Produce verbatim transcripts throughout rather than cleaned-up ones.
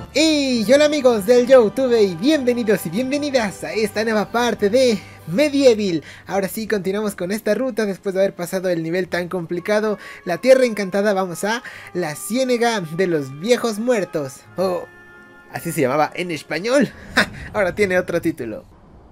Y hola amigos del YouTube y bienvenidos y bienvenidas a esta nueva parte de Medieval. Ahora sí, continuamos con esta ruta después de haber pasado el nivel tan complicado, la Tierra Encantada. Vamos a la Ciénega de los Viejos Muertos, o oh, así se llamaba en español. Ahora tiene otro título.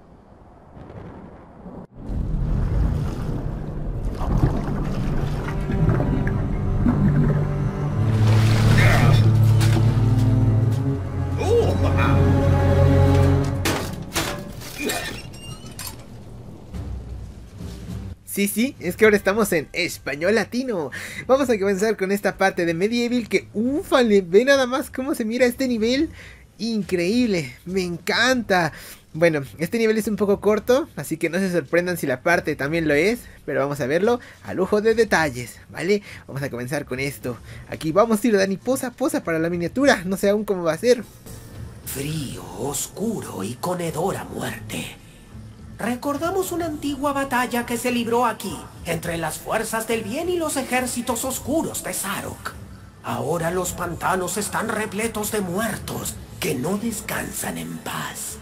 Sí, sí, es que ahora estamos en español latino. Vamos a comenzar con esta parte de Medieval que, ufale, ve nada más cómo se mira este nivel. Increíble, me encanta. Bueno, este nivel es un poco corto, así que no se sorprendan si la parte también lo es, pero vamos a verlo a lujo de detalles, ¿vale? Vamos a comenzar con esto. Aquí vamos a ir, Dani, posa, posa para la miniatura, no sé aún cómo va a ser. Frío, oscuro y con hedor a muerte. Recordamos una antigua batalla que se libró aquí, entre las fuerzas del bien y los ejércitos oscuros de Zarok. Ahora los pantanos están repletos de muertos que no descansan en paz.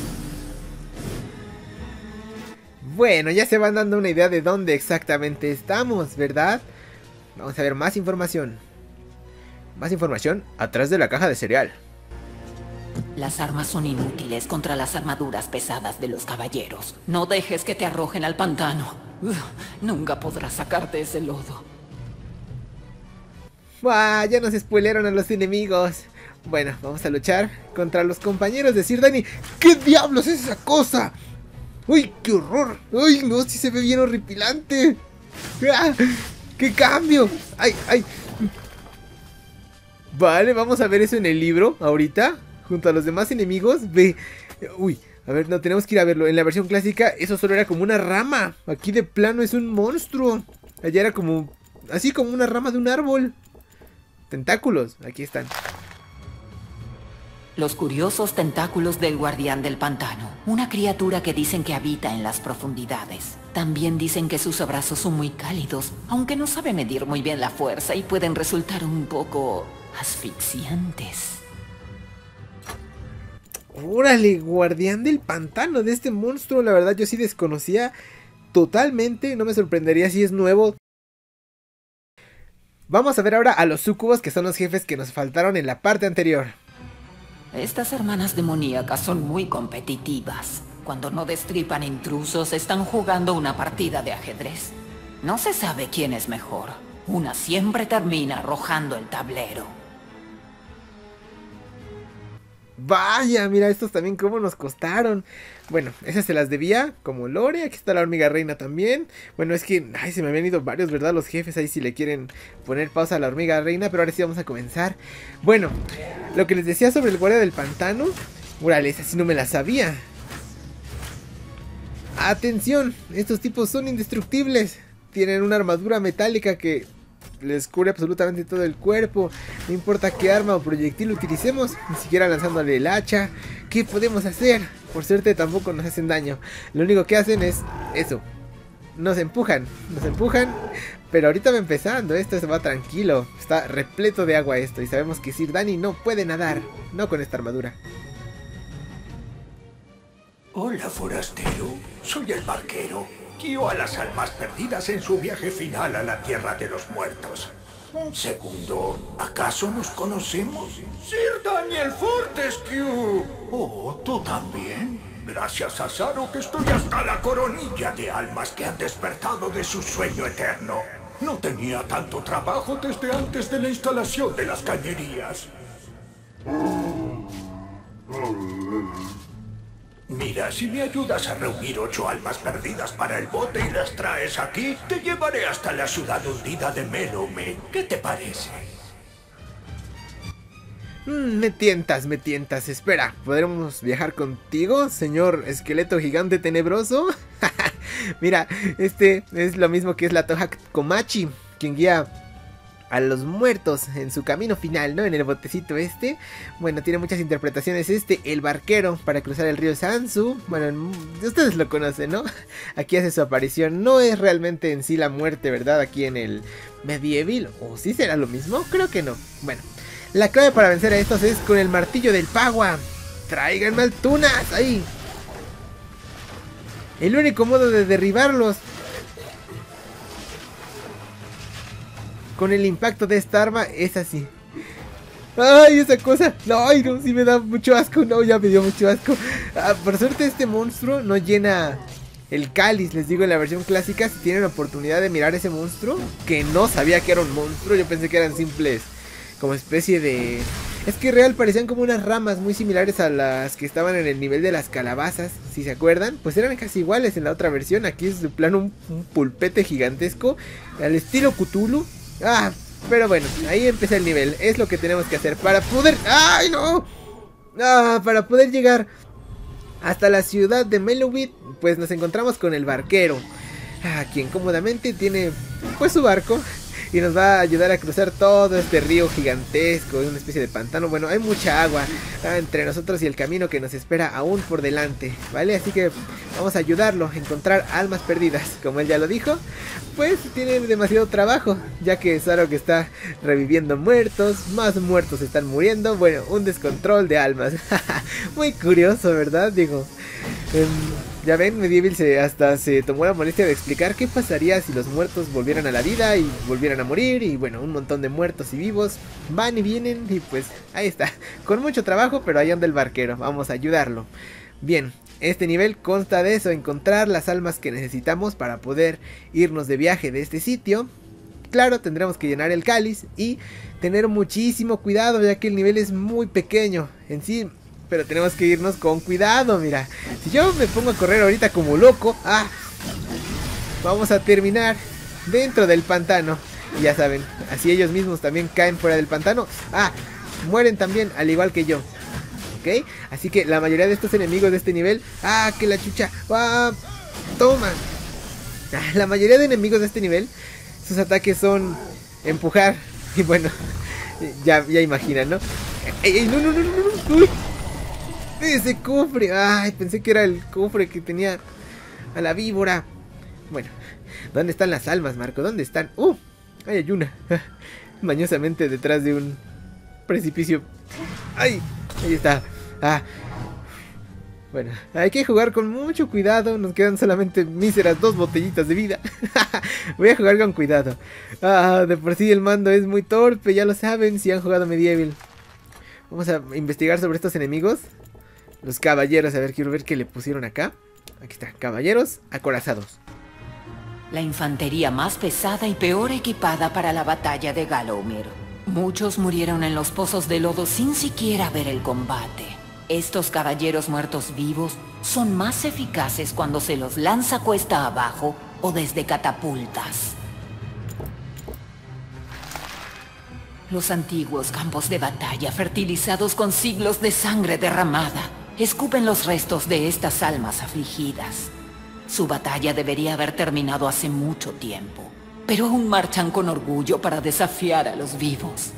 Bueno, ya se van dando una idea de dónde exactamente estamos, ¿verdad? Vamos a ver más información. Más información atrás de la caja de cereal. Las armas son inútiles contra las armaduras pesadas de los caballeros. No dejes que te arrojen al pantano. Uf, nunca podrás sacarte ese lodo. ¡Buah! Ya nos spoilearon a los enemigos. Bueno, vamos a luchar contra los compañeros de Sir Dani. ¿Qué diablos es esa cosa? ¡Uy, qué horror! ¡Uy, no! Sí se ve bien horripilante. ¡Ah! ¡Qué cambio! ¡Ay, ay! Vale, vamos a ver eso en el libro ahorita. Junto a los demás enemigos, ve... Uy, a ver, no, tenemos que ir a verlo. En la versión clásica eso solo era como una rama. Aquí de plano es un monstruo. Allá era como... así como una rama de un árbol. Tentáculos, aquí están. Los curiosos tentáculos del guardián del pantano. Una criatura que dicen que habita en las profundidades. También dicen que sus abrazos son muy cálidos, aunque no sabe medir muy bien la fuerza y pueden resultar un poco asfixiantes. Órale, guardián del pantano de este monstruo. La verdad yo sí desconocía totalmente. No me sorprendería si es nuevo. Vamos a ver ahora a los súcubos, que son los jefes que nos faltaron en la parte anterior. Estas hermanas demoníacas son muy competitivas. Cuando no destripan intrusos, están jugando una partida de ajedrez. No se sabe quién es mejor. Una siempre termina arrojando el tablero. Vaya, mira estos también cómo nos costaron. Bueno, esas se las debía, como Lore. Aquí está la hormiga reina también. Bueno, es que, ay, se me habían ido varios, ¿verdad? Los jefes, ahí si le quieren poner pausa a la hormiga reina. Pero ahora sí vamos a comenzar. Bueno, lo que les decía sobre el guardia del pantano. Órale, esa sí no me la sabía. Atención, estos tipos son indestructibles. Tienen una armadura metálica que les cubre absolutamente todo el cuerpo. No importa qué arma o proyectil utilicemos, ni siquiera lanzándole el hacha. ¿Qué podemos hacer? Por suerte tampoco nos hacen daño. Lo único que hacen es eso. Nos empujan, nos empujan. Pero ahorita va empezando, esto se va tranquilo. Está repleto de agua esto. Y sabemos que Sir Dani no puede nadar. No con esta armadura. Hola, forastero. Soy el barquero. Guío a las almas perdidas en su viaje final a la tierra de los muertos. Un segundo, ¿acaso nos conocemos? Sir Daniel Fortescue. Oh, ¿tú también? Gracias a Zarok que estoy hasta la coronilla de almas que han despertado de su sueño eterno. No tenía tanto trabajo desde antes de la instalación de las cañerías. Mira, si me ayudas a reunir ocho almas perdidas para el bote y las traes aquí, te llevaré hasta la ciudad hundida de Melome. ¿Qué te parece? Mm, me tientas, me tientas. Espera, ¿podremos viajar contigo, señor esqueleto gigante tenebroso? Mira, este es lo mismo que es la Toja Komachi, quien guía a los muertos en su camino final, ¿no? En el botecito este. Bueno, tiene muchas interpretaciones este, el barquero para cruzar el río Sansu. Bueno, ustedes lo conocen, ¿no? Aquí hace su aparición. No es realmente en sí la muerte, ¿verdad? Aquí en el Medieval. ¿O sí será lo mismo? Creo que no. Bueno, La clave para vencer a estos es con el martillo del Pagua. Tráiganme altunas, ahí. El único modo de derribarlos con el impacto de esta arma es así. Ay, esa cosa. No, ay, no, sí me da mucho asco. No, ya me dio mucho asco. Ah, por suerte este monstruo no llena el cáliz. Les digo, en la versión clásica, si tienen oportunidad de mirar ese monstruo, que no sabía que era un monstruo, yo pensé que eran simples como especie de... Es que real parecían como unas ramas muy similares a las que estaban en el nivel de las calabazas, si se acuerdan. Pues eran casi iguales en la otra versión. Aquí es de plano un, un pulpete gigantesco al estilo Cthulhu. Ah, pero bueno, ahí empieza el nivel. Es lo que tenemos que hacer para poder... ¡Ay, no! Ah, para poder llegar hasta la ciudad de Mellowit, pues nos encontramos con el barquero, ah, quien cómodamente tiene pues su barco y nos va a ayudar a cruzar todo este río gigantesco, una especie de pantano. Bueno, hay mucha agua ah, entre nosotros y el camino que nos espera aún por delante, ¿vale? Así que vamos a ayudarlo a encontrar almas perdidas. Como él ya lo dijo, pues tiene demasiado trabajo, ya que Zarok está reviviendo muertos, más muertos están muriendo. Bueno, un descontrol de almas. Muy curioso, ¿verdad? Digo, eh, ya ven, Medieval se, hasta se tomó la molestia de explicar qué pasaría si los muertos volvieran a la vida y volvieran a morir. Y bueno, un montón de muertos y vivos van y vienen. Y pues ahí está, con mucho trabajo, pero ahí anda el barquero, vamos a ayudarlo. Bien, este nivel consta de eso, encontrar las almas que necesitamos para poder irnos de viaje de este sitio. Claro, tendremos que llenar el cáliz y tener muchísimo cuidado, ya que el nivel es muy pequeño en sí. Pero tenemos que irnos con cuidado, mira. Si yo me pongo a correr ahorita como loco, ah, vamos a terminar dentro del pantano. Y ya saben, así ellos mismos también caen fuera del pantano. Ah, mueren también, al igual que yo. ¿Ok? Así que la mayoría de estos enemigos de este nivel... Ah, que la chucha. Ah, toma. Ah, la mayoría de enemigos de este nivel, sus ataques son empujar. Y bueno, ya, ya imaginan, ¿no? ¡Ey, ey, no, no, no, no, no! ¡Uy! Ese cofre, ay, pensé que era el cofre que tenía a la víbora. Bueno, ¿dónde están las almas, Marco? ¿Dónde están? ¡Uh! Ahí hay una. Mañosamente detrás de un precipicio. ¡Ay! Ahí está. Ah. Bueno, hay que jugar con mucho cuidado. Nos quedan solamente míseras dos botellitas de vida. Voy a jugar con cuidado. Ah, de por sí el mando es muy torpe, ya lo saben si han jugado Medieval. Vamos a investigar sobre estos enemigos. Los caballeros, a ver, quiero ver qué le pusieron acá. Aquí está, caballeros acorazados. La infantería más pesada y peor equipada para la batalla de Gallowmere. Muchos murieron en los pozos de lodo sin siquiera ver el combate. Estos caballeros muertos vivos son más eficaces cuando se los lanza cuesta abajo o desde catapultas. Los antiguos campos de batalla, fertilizados con siglos de sangre derramada, escupen los restos de estas almas afligidas. Su batalla debería haber terminado hace mucho tiempo, pero aún marchan con orgullo para desafiar a los vivos.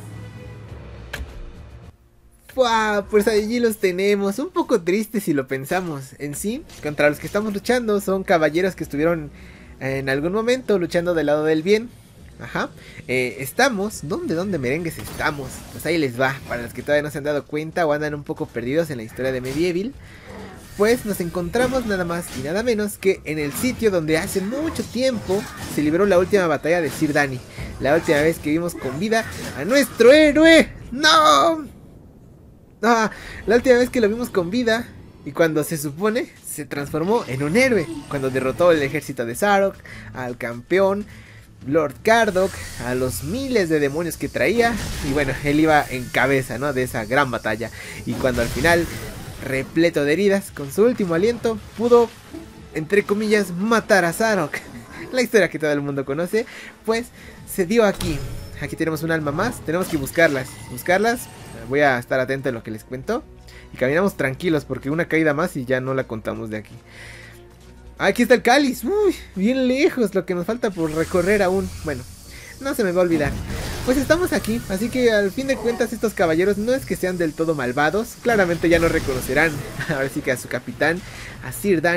¡Wow! Pues allí los tenemos, un poco tristes si lo pensamos. En sí, contra los que estamos luchando son caballeros que estuvieron en algún momento luchando del lado del bien. Ajá, eh, estamos, ¿dónde, dónde merengues estamos? Pues ahí les va, para los que todavía no se han dado cuenta o andan un poco perdidos en la historia de Medieval. Pues nos encontramos nada más y nada menos que en el sitio donde hace mucho tiempo se libró la última batalla de Sir Danny. La última vez que vimos con vida a nuestro héroe. ¡No! Ah, la última vez que lo vimos con vida y cuando se supone se transformó en un héroe. Cuando derrotó el ejército de Zarok, al campeón Lord Kardok, a los miles de demonios que traía. Y bueno, él iba en cabeza, ¿no?, de esa gran batalla. Y cuando al final, repleto de heridas, con su último aliento, pudo, entre comillas, matar a Zarok. La historia que todo el mundo conoce, pues se dio aquí. Aquí tenemos un alma más, tenemos que buscarlas. Buscarlas, voy a estar atento a lo que les cuento. Y caminamos tranquilos porque una caída más y ya no la contamos de aquí. Aquí está el cáliz, uy, bien lejos, lo que nos falta por recorrer aún. Bueno, no se me va a olvidar. Pues estamos aquí, así que al fin de cuentas estos caballeros no es que sean del todo malvados. Claramente ya no reconocerán, ahora sí que a su capitán, a Sir Danny.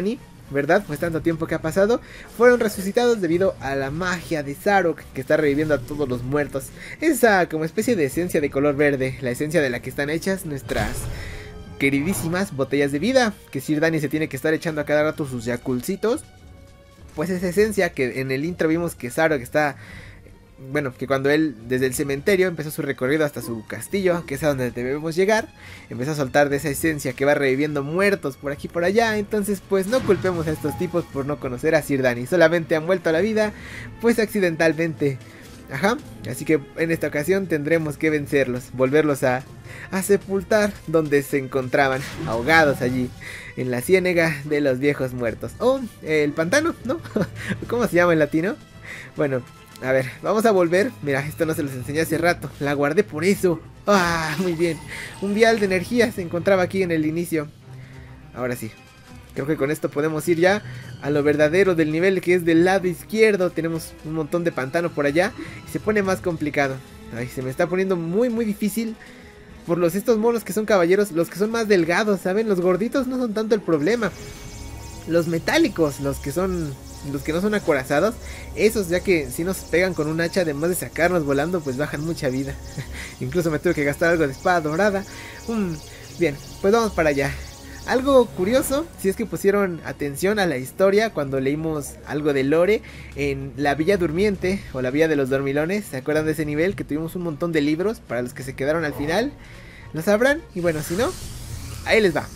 ¿verdad? Pues tanto tiempo que ha pasado, fueron resucitados debido a la magia de Zarok, que está reviviendo a todos los muertos. Esa como especie de esencia de color verde, la esencia de la que están hechas nuestras queridísimas botellas de vida, que Sir Danny se tiene que estar echando a cada rato sus yakulcitos. Pues esa esencia que en el intro vimos que Zarok está... Bueno, que cuando él desde el cementerio empezó su recorrido hasta su castillo, que es a donde debemos llegar, empezó a soltar de esa esencia que va reviviendo muertos por aquí y por allá. Entonces pues no culpemos a estos tipos por no conocer a Sir Danny, solamente han vuelto a la vida pues accidentalmente. Ajá, así que en esta ocasión tendremos que vencerlos, volverlos a, a sepultar donde se encontraban, ahogados allí, en la ciénega de los viejos muertos. O oh, el pantano, ¿no? ¿Cómo se llama en latino? Bueno, a ver, vamos a volver. Mira, esto no se los enseñé hace rato, la guardé por eso. Ah, muy bien. Un vial de energía se encontraba aquí en el inicio. Ahora sí, creo que con esto podemos ir ya a lo verdadero del nivel, que es del lado izquierdo. Tenemos un montón de pantano por allá y se pone más complicado. Ay, se me está poniendo muy muy difícil por los estos monos que son caballeros, los que son más delgados, ¿saben? Los gorditos no son tanto el problema. Los metálicos, los que son... los que no son acorazados, esos ya que si nos pegan con un hacha, además de sacarnos volando, pues bajan mucha vida. Incluso me tuve que gastar algo de espada dorada. Mm, bien, pues vamos para allá. Algo curioso, si es que pusieron atención a la historia cuando leímos algo de lore en la Villa Durmiente o la Villa de los Dormilones. ¿Se acuerdan de ese nivel? Que tuvimos un montón de libros para los que se quedaron al final. ¿Lo sabrán? Y bueno, si no, ahí les va.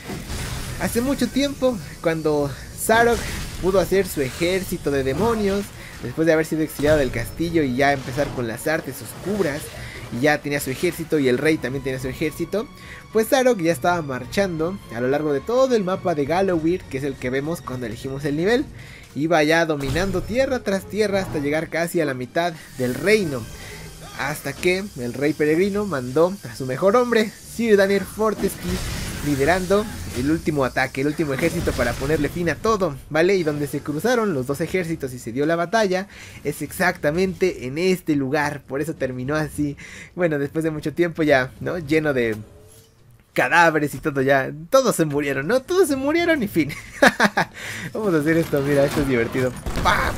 Hace mucho tiempo, cuando Zarok pudo hacer su ejército de demonios, después de haber sido exiliado del castillo y ya empezar con las artes oscuras, y ya tenía su ejército y el rey también tenía su ejército, pues Zarok ya estaba marchando a lo largo de todo el mapa de Gallowir, que es el que vemos cuando elegimos el nivel. Iba ya dominando tierra tras tierra hasta llegar casi a la mitad del reino, hasta que el rey peregrino mandó a su mejor hombre, Sir Daniel Fortescue, liderando el último ataque, el último ejército para ponerle fin a todo, ¿vale? Y donde se cruzaron los dos ejércitos y se dio la batalla es exactamente en este lugar, por eso terminó así. Bueno, después de mucho tiempo ya, ¿no? Lleno de cadáveres y todo ya, todos se murieron, ¿no? Todos se murieron y fin. Vamos a hacer esto, mira, esto es divertido. ¡Pam!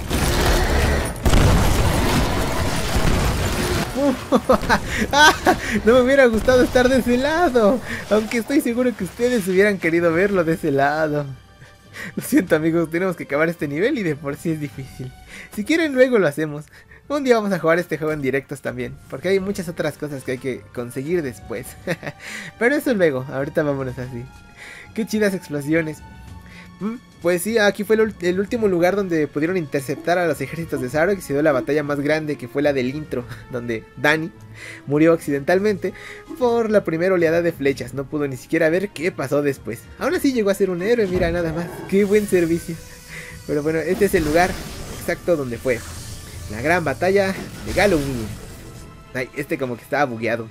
No me hubiera gustado estar de ese lado, aunque estoy seguro que ustedes hubieran querido verlo de ese lado. Lo siento amigos, tenemos que acabar este nivel y de por sí es difícil. Si quieren luego lo hacemos. Un día vamos a jugar este juego en directos también, porque hay muchas otras cosas que hay que conseguir después. Pero eso luego, ahorita vámonos así. Qué chidas explosiones. Pues sí, aquí fue el, el último lugar donde pudieron interceptar a los ejércitos de Zarok y se dio la batalla más grande, que fue la del intro, donde Danny murió accidentalmente por la primera oleada de flechas. No pudo ni siquiera ver qué pasó después. Aún así llegó a ser un héroe, mira nada más. Qué buen servicio. Pero bueno, este es el lugar exacto donde fue la gran batalla de Gallowir. Ay, este como que estaba bugueado.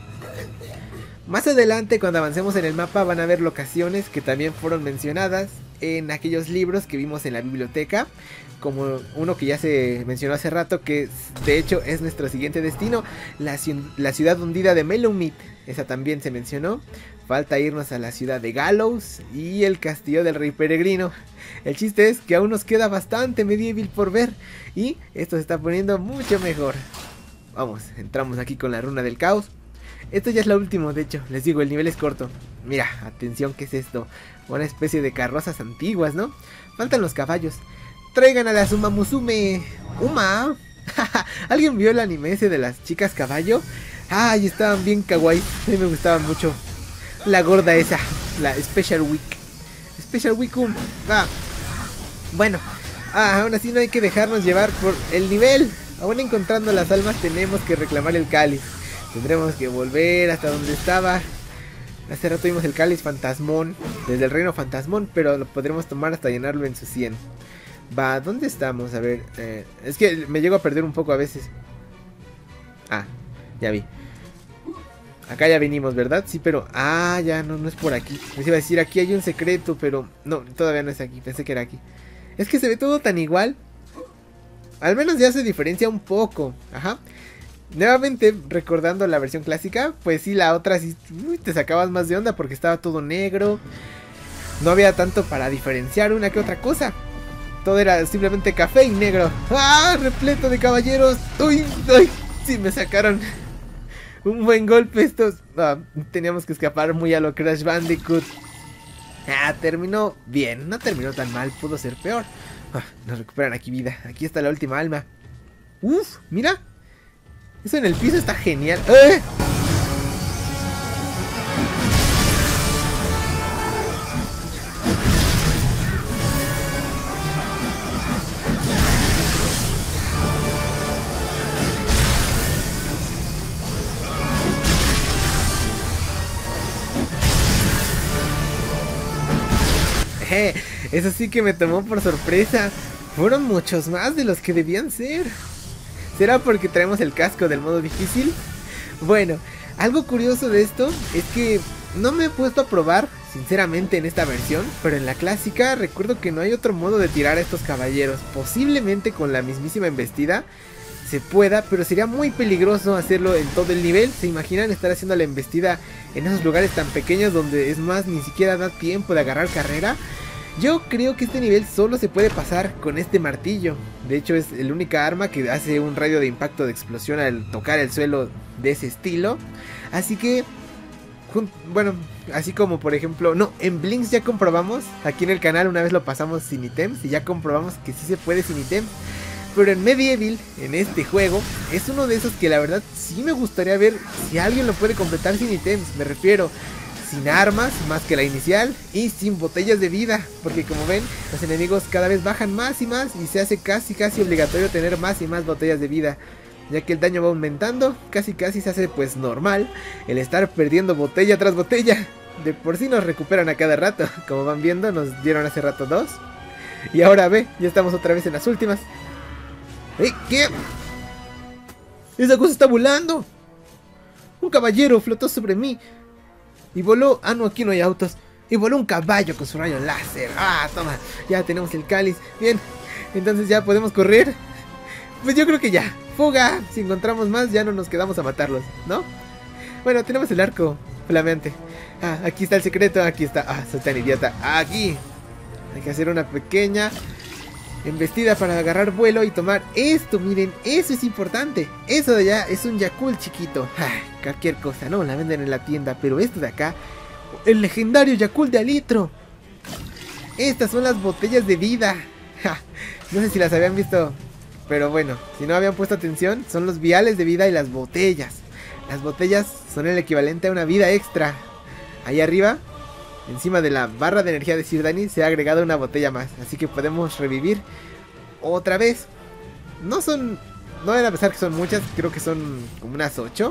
Más adelante, cuando avancemos en el mapa, van a ver locaciones que también fueron mencionadas en aquellos libros que vimos en la biblioteca, como uno que ya se mencionó hace rato, que de hecho es nuestro siguiente destino, la, la ciudad hundida de Mellowmead. Esa también se mencionó. Falta irnos a la ciudad de Gallows y el castillo del rey peregrino. El chiste es que aún nos queda bastante medieval por ver y esto se está poniendo mucho mejor. Vamos, entramos aquí con la runa del caos. Esto ya es lo último, de hecho, les digo, el nivel es corto. Mira, atención, ¿qué es esto? Una especie de carrozas antiguas, ¿no? Faltan los caballos. Traigan a la Uma Musume. ¡Uma! ¿Alguien vio el anime ese de las chicas caballo? Ay, estaban bien kawaii, a mí me gustaban mucho. La gorda esa, la Special Week. Special Week. Ah. Bueno, ah, aún así no hay que dejarnos llevar por el nivel. Aún encontrando las almas tenemos que reclamar el cáliz. Tendremos que volver hasta donde estaba. Hace rato vimos el cáliz fantasmón, desde el reino fantasmón, pero lo podremos tomar hasta llenarlo en su cien. Va, ¿dónde estamos? A ver, eh, es que me llego a perder un poco a veces. Ah, ya vi. Acá ya vinimos, ¿verdad? Sí, pero... Ah, ya, no, no es por aquí. Les iba a decir, aquí hay un secreto, pero... No, todavía no es aquí, pensé que era aquí. Es que se ve todo tan igual. Al menos ya se diferencia un poco. Ajá. Nuevamente, recordando la versión clásica, pues sí, la otra sí uy, te sacabas más de onda porque estaba todo negro. no había tanto para diferenciar una que otra cosa. Todo era simplemente café y negro. ¡Ah! Repleto de caballeros. ¡Uy! ¡Uy! Sí, me sacaron un buen golpe estos. Ah, teníamos que escapar muy a lo Crash Bandicoot. Ah, terminó bien. No terminó tan mal. Pudo ser peor. Ah, nos recuperan aquí vida. Aquí está la última alma. Uf, mira. Eso en el piso está genial. ¡Eh! Eh, eso sí que me tomó por sorpresa. Fueron muchos más de los que debían ser. ¿Será porque traemos el casco del modo difícil? Bueno, algo curioso de esto es que no me he puesto a probar, sinceramente, en esta versión, pero en la clásica recuerdo que no hay otro modo de tirar a estos caballeros. Posiblemente con la mismísima embestida se pueda, pero sería muy peligroso hacerlo en todo el nivel. ¿Se imaginan estar haciendo la embestida en esos lugares tan pequeños donde es más ni siquiera da tiempo de agarrar carrera? Yo creo que este nivel solo se puede pasar con este martillo. De hecho es la única arma que hace un radio de impacto de explosión al tocar el suelo de ese estilo. Así que, bueno, así como por ejemplo, no, en Blinks ya comprobamos, aquí en el canal una vez lo pasamos sin ítems y ya comprobamos que sí se puede sin ítems. Pero en Medieval, en este juego, es uno de esos que la verdad sí me gustaría ver si alguien lo puede completar sin ítems. Me refiero, sin armas, más que la inicial, y sin botellas de vida. Porque como ven, los enemigos cada vez bajan más y más y se hace casi casi obligatorio tener más y más botellas de vida. Ya que el daño va aumentando, casi casi se hace pues normal el estar perdiendo botella tras botella. De por sí nos recuperan a cada rato. Como van viendo, nos dieron hace rato dos. Y ahora ve, ya estamos otra vez en las últimas. ¿Eh? ¿Qué? Esa cosa está volando. Un caballero flotó sobre mí y voló. Ah, no, aquí no hay autos. Y voló un caballo con su rayo láser. Ah, toma, ya tenemos el cáliz. Bien, entonces ya podemos correr. Pues yo creo que ya. Fuga, si encontramos más ya no nos quedamos a matarlos, ¿no? Bueno, tenemos el arco flameante. Ah, aquí está el secreto, aquí está. Ah, soy tan idiota. Aquí hay que hacer una pequeña embestida para agarrar vuelo y tomar esto. Miren, eso es importante. Eso de allá es un Yakult chiquito. Ay, cualquier cosa, ¿no? La venden en la tienda. Pero esto de acá, el legendario Yakult de alitro. Estas son las botellas de vida. Ja, no sé si las habían visto, pero bueno, si no habían puesto atención, son los viales de vida y las botellas. Las botellas son el equivalente a una vida extra. Ahí arriba, encima de la barra de energía de Sir Danny, se ha agregado una botella más. Así que podemos revivir otra vez. No son, no deben a pesar que son muchas, creo que son como unas ocho.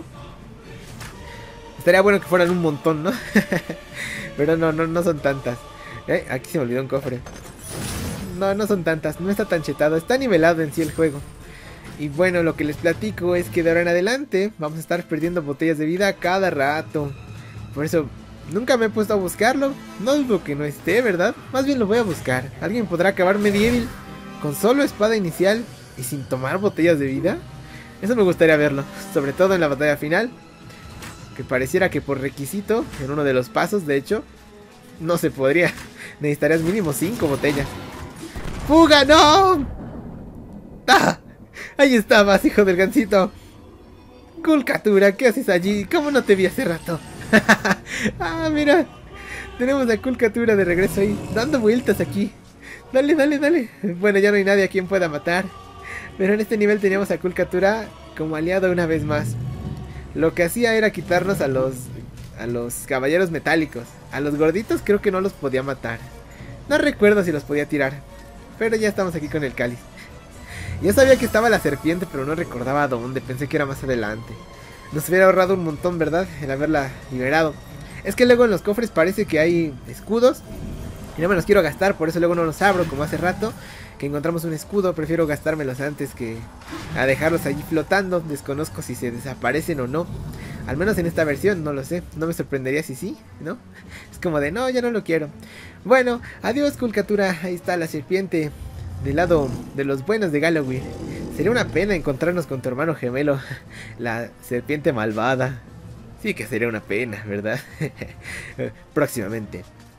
Estaría bueno que fueran un montón, ¿no? Pero no, no, no son tantas. Eh, aquí se me olvidó un cofre. No, no son tantas, no está tan chetado, está nivelado en sí el juego. Y bueno, lo que les platico es que de ahora en adelante vamos a estar perdiendo botellas de vida cada rato. Por eso nunca me he puesto a buscarlo. No dudo que no esté, ¿verdad? Más bien lo voy a buscar. ¿Alguien podrá acabar Medieval con solo espada inicial y sin tomar botellas de vida? Eso me gustaría verlo, sobre todo en la batalla final, que pareciera que por requisito, en uno de los pasos de hecho, no se podría. Necesitarías mínimo cinco botellas. ¡Fuga, no! ¡Ah! Ahí estabas, hijo del gansito. Kulkatura, ¿qué haces allí? ¿Cómo no te vi hace rato? Ah, mira, tenemos a Kulkatura de regreso ahí, dando vueltas aquí. Dale, dale, dale. Bueno, ya no hay nadie a quien pueda matar, pero en este nivel teníamos a Kulkatura como aliado una vez más. Lo que hacía era quitarnos a los a los caballeros metálicos. A los gorditos creo que no los podía matar. No recuerdo si los podía tirar, pero ya estamos aquí con el cáliz. Ya sabía que estaba la serpiente, pero no recordaba dónde. Pensé que era más adelante. Nos hubiera ahorrado un montón, ¿verdad? El haberla liberado. Es que luego en los cofres parece que hay escudos y no me los quiero gastar, por eso luego no los abro, como hace rato que encontramos un escudo. Prefiero gastármelos antes que a dejarlos allí flotando. Desconozco si se desaparecen o no. Al menos en esta versión, no lo sé. No me sorprendería si sí, ¿no? Es como de, no, ya no lo quiero. Bueno, adiós Kulkatura. Ahí está la serpiente del lado de los buenos de Galloway. Sería una pena encontrarnos con tu hermano gemelo, la serpiente malvada. Sí que sería una pena, ¿verdad? Próximamente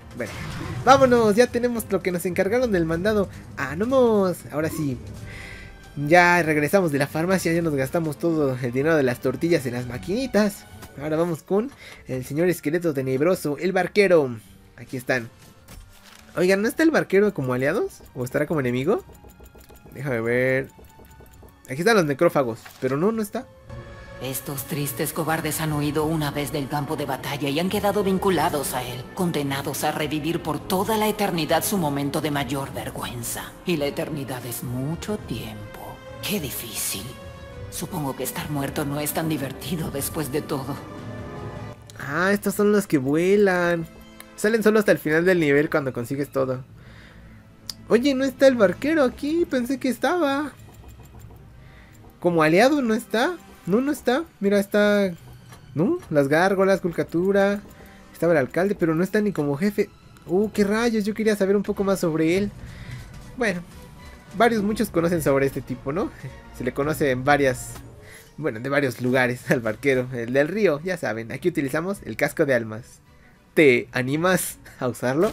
Bueno, vámonos, ya tenemos lo que nos encargaron del mandado. ¡Vámonos! Ahora sí. Ya regresamos de la farmacia, ya nos gastamos todo el dinero de las tortillas en las maquinitas. Ahora vamos con el señor esqueleto tenebroso, el barquero. Aquí están. Oigan, ¿no está el barquero como aliados? ¿O estará como enemigo? Déjame ver. Aquí están los necrófagos, pero no, no está. Estos tristes cobardes han huido una vez del campo de batalla y han quedado vinculados a él, condenados a revivir por toda la eternidad su momento de mayor vergüenza. Y la eternidad es mucho tiempo. Qué difícil. Supongo que estar muerto no es tan divertido después de todo. Ah, estos son los que vuelan. Salen solo hasta el final del nivel cuando consigues todo. Oye, no está el barquero aquí, pensé que estaba. Como aliado no está. No, no está. Mira, está... ¿No? Las gárgolas, Culcatura. Estaba el alcalde, pero no está ni como jefe. Uh, qué rayos, yo quería saber un poco más sobre él. Bueno, varios, muchos conocen sobre este tipo, ¿no? Se le conoce en varias... Bueno, de varios lugares al barquero. El del río, ya saben. Aquí utilizamos el casco de almas. ¿Te animas a usarlo?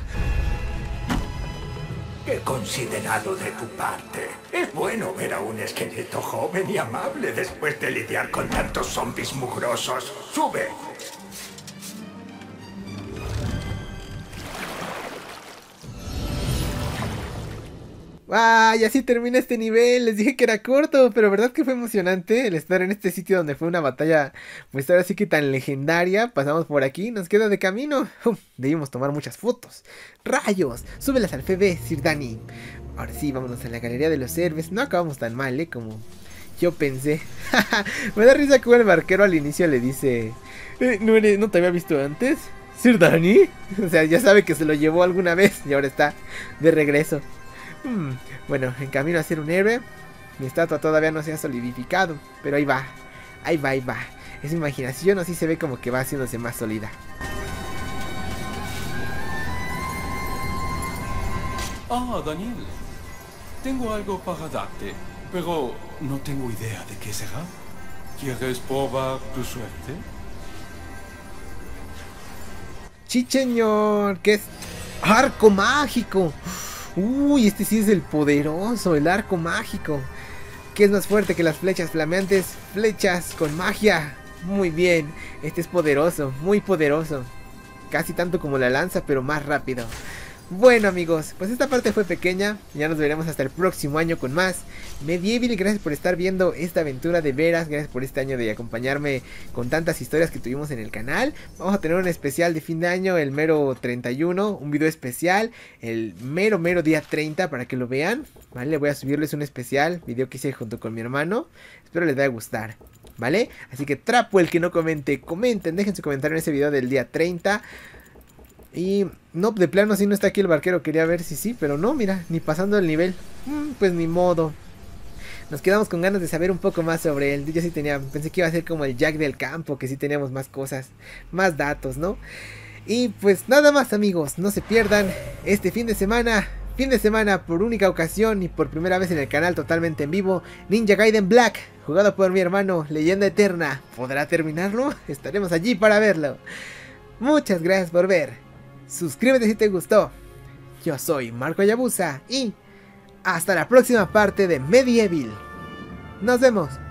Qué considerado de tu parte. Es bueno ver a un esqueleto joven y amable después de lidiar con tantos zombies mugrosos. ¡Sube! ¡Ah! Y así termina este nivel. Les dije que era corto, pero verdad que fue emocionante el estar en este sitio donde fue una batalla, pues ahora sí que tan legendaria. Pasamos por aquí, nos queda de camino. Uf, debimos tomar muchas fotos. ¡Rayos! Súbelas al F B, Sir Danny. Ahora sí, vámonos a la galería de los héroes. No acabamos tan mal, ¿eh? Como yo pensé. Me da risa que el barquero al inicio le dice... Eh, ¿no, eres, ¿No te había visto antes? ¿Sir Danny? O sea, ya sabe que se lo llevó alguna vez y ahora está de regreso. Hmm, bueno, en camino a ser un héroe. Mi estatua todavía no se ha solidificado, pero ahí va, ahí va, ahí va. Es mi imaginación, así se ve como que va haciéndose más sólida. Ah, Daniel. Tengo algo para darte, pero no tengo idea de qué será. ¿Quieres probar tu suerte? Sí, señor, que es arco mágico. Uy, este sí es el poderoso, el arco mágico. Que es más fuerte que las flechas flameantes. Flechas con magia. Muy bien, este es poderoso, muy poderoso. Casi tanto como la lanza, pero más rápido. Bueno amigos, pues esta parte fue pequeña. Ya nos veremos hasta el próximo año con más Medieval. Gracias por estar viendo esta aventura de veras. Gracias por este año de acompañarme con tantas historias que tuvimos en el canal. Vamos a tener un especial de fin de año el mero treinta y uno. Un video especial el mero mero día treinta para que lo vean. Vale, voy a subirles un especial video que hice junto con mi hermano. Espero les vaya a gustar, ¿vale? Así que trapo el que no comente, comenten, dejen su comentario en ese video del día treinta. Y no, de plano si no está aquí el barquero, quería ver si sí, pero no, mira, ni pasando el nivel. Mm, pues ni modo. Nos quedamos con ganas de saber un poco más sobre él. Yo sí tenía, pensé que iba a ser como el Jack del campo, que sí teníamos más cosas, más datos, ¿no? Y pues nada más amigos, no se pierdan este fin de semana, fin de semana por única ocasión y por primera vez en el canal totalmente en vivo, Ninja Gaiden Black, jugado por mi hermano, Leyenda Eterna. ¿Podrá terminarlo? Estaremos allí para verlo. Muchas gracias por ver. Suscríbete si te gustó. Yo soy Marco Hayabusa y hasta la próxima parte de Medieval. Nos vemos.